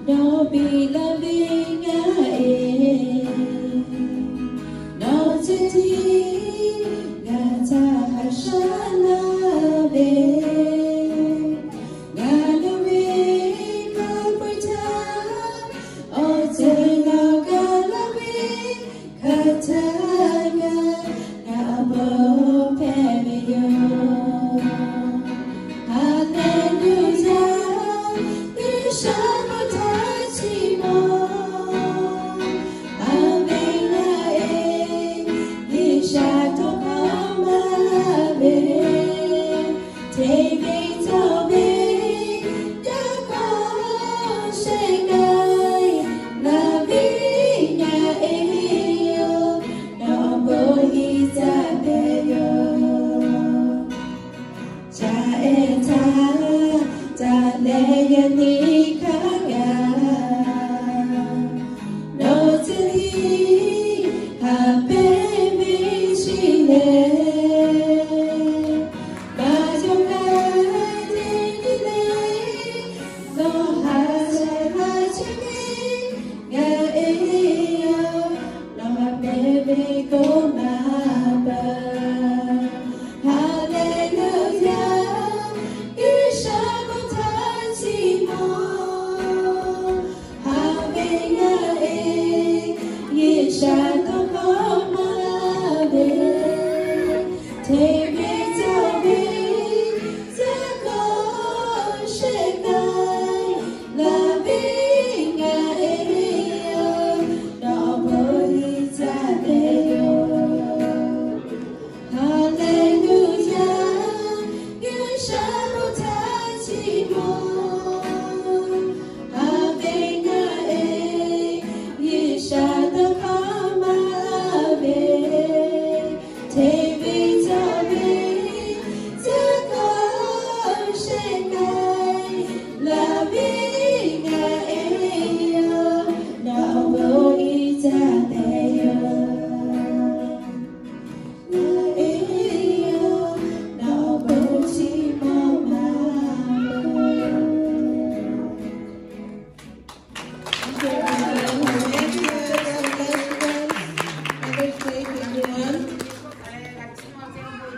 no be loving no titi ngata hashana be ngalowe kaputa o te no galowe katanga ngabo pemeyo hallelujah Shama Tachimo Amena Nishato Kamalabe Tebe Tobe Dako Shengai Lavinya Eyo Nombo Itabeyo Jaeta Daneyani